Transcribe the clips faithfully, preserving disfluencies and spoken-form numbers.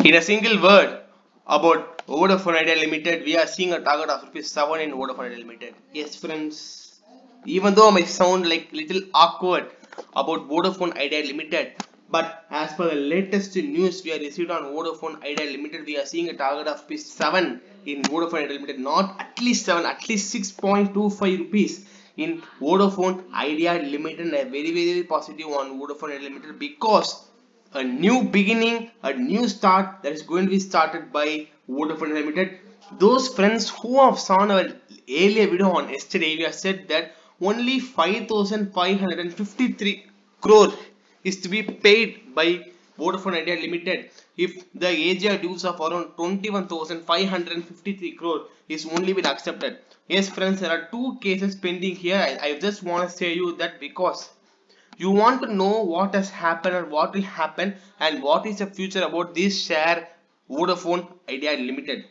In a single word about Vodafone Idea Limited, we are seeing a target of rupees seven in Vodafone Idea Limited. Yes, friends. Even though I may sound like little awkward about Vodafone Idea Limited, but as per the latest news we have received on Vodafone Idea Limited, we are seeing a target of rupees seven in Vodafone Idea Limited. Not at least seven, at least six point two five rupees in Vodafone Idea Limited. And I am very very positive on Vodafone Idea Limited because a new beginning, a new start that is going to be started by Vodafone Limited. Those friends who have seen our earlier video on yesterday, we have said that only five thousand five hundred fifty-three crore is to be paid by Vodafone Idea Limited if the A G R dues of around twenty-one thousand five hundred fifty-three crore is only been accepted. Yes friends, there are two cases pending here. I, I just want to say you that because you want to know what has happened and what will happen and what is the future about this share Vodafone Idea Limited.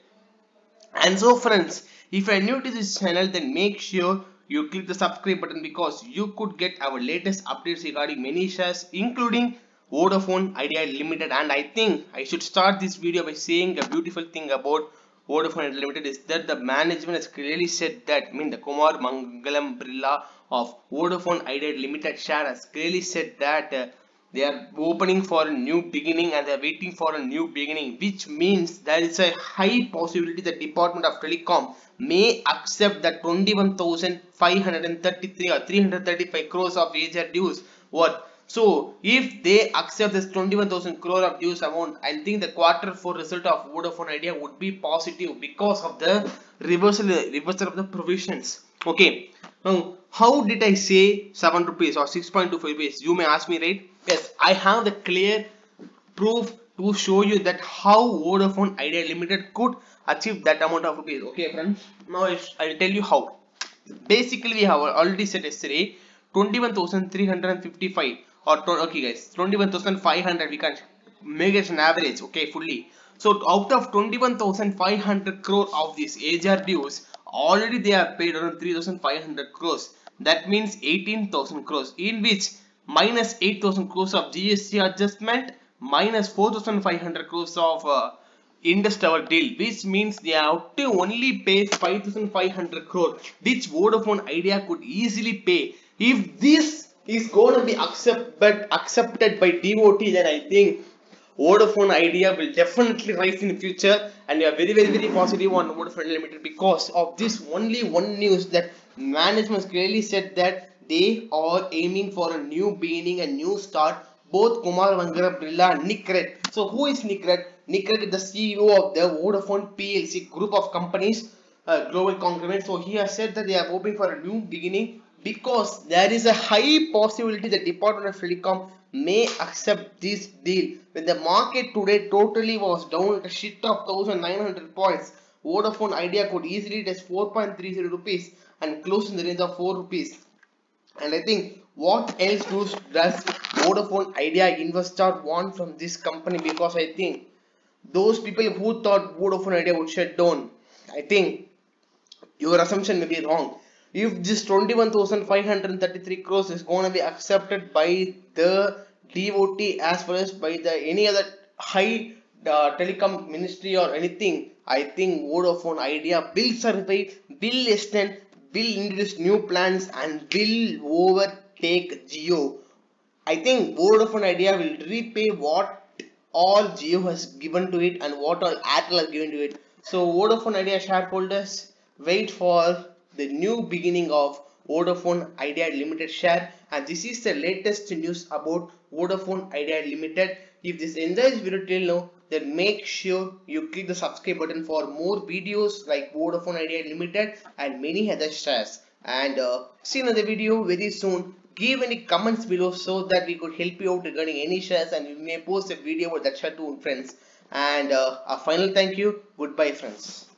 And so friends, if you are new to this channel, then make sure you click the subscribe button because you could get our latest updates regarding many shares including Vodafone Idea Limited. And I think I should start this video by saying a beautiful thing about Vodafone Idea Limited is that the management has clearly said that, I mean the Kumar Mangalam Birla of Vodafone Idea Limited share has clearly said that uh, they are opening for a new beginning and they are waiting for a new beginning, which means there is a high possibility the Department of Telecom may accept the twenty-one thousand five hundred thirty-three or three hundred thirty-five crores of A G R dues worth. So if they accept this twenty-one thousand crore of dues amount, I think the quarter four result of Vodafone Idea would be positive because of the reversal reversal of the provisions. Okay, now how did I say seven rupees or six point two five rupees? You may ask me, right? Yes, I have the clear proof to show you that how Vodafone Idea Limited could achieve that amount of rupees. Okay friends, now I'll tell you how. Basically we have already said yesterday twenty-one thousand three hundred fifty-five or okay guys, twenty-one thousand five hundred we can make it an average, okay, fully. So out of twenty-one thousand five hundred crore of these A G R dues, already they have paid around three thousand five hundred crores. That means eighteen thousand crores, in which minus eight thousand crores of G S T adjustment, minus four thousand five hundred crores of uh, Indus Tower deal, which means they have to only pay five thousand five hundred crore, which Vodafone Idea could easily pay. If this is going to be accepted accepted by D O T, then I think Vodafone Idea will definitely rise in the future, and we are very very very positive on Vodafone Limited because of this only one news that management clearly said that they are aiming for a new beginning, a new start. Both Kumar Mangalam Birla and Nick Red. So who is Nick Red? Nick Red is the C E O of the Vodafone P L C group of companies, uh, global conglomerate. So he has said that they are hoping for a new beginning because there is a high possibility the Department of Telecom may accept this deal. When the market today totally was down at a shit of one thousand nine hundred points, Vodafone Idea could easily test four point three zero rupees and close in the range of four rupees. And I think what else does, does Vodafone Idea investor want from this company? Because I think those people who thought Vodafone Idea would shut down, I think your assumption may be wrong. If this twenty-one thousand five hundred thirty-three crores is going to be accepted by the D O T as well as by the any other high uh, telecom ministry or anything, I think Vodafone Idea will survive, will extend, will introduce new plans and will overtake Jio. I think Vodafone Idea will repay what all Jio has given to it and what all Airtel has given to it. So Vodafone Idea shareholders, wait for the new beginning of Vodafone Idea Limited share, and this is the latest news about Vodafone Idea Limited. If this enjoys video till now, then make sure you click the subscribe button for more videos like Vodafone Idea Limited and many other shares. And uh, see another video very soon. Give any comments below so that we could help you out regarding any shares, and we may post a video about that share too, friends. And uh, a final thank you. Goodbye, friends.